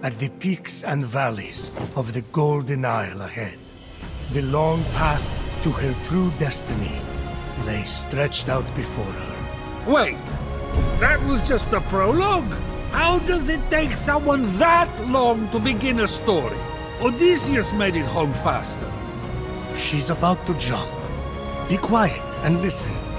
at the peaks and valleys of the Golden Isle ahead. The long path to her true destiny lay stretched out before her. Wait! That was just a prologue? How does it take someone that long to begin a story? Odysseus made it home faster. She's about to jump. Be quiet and listen.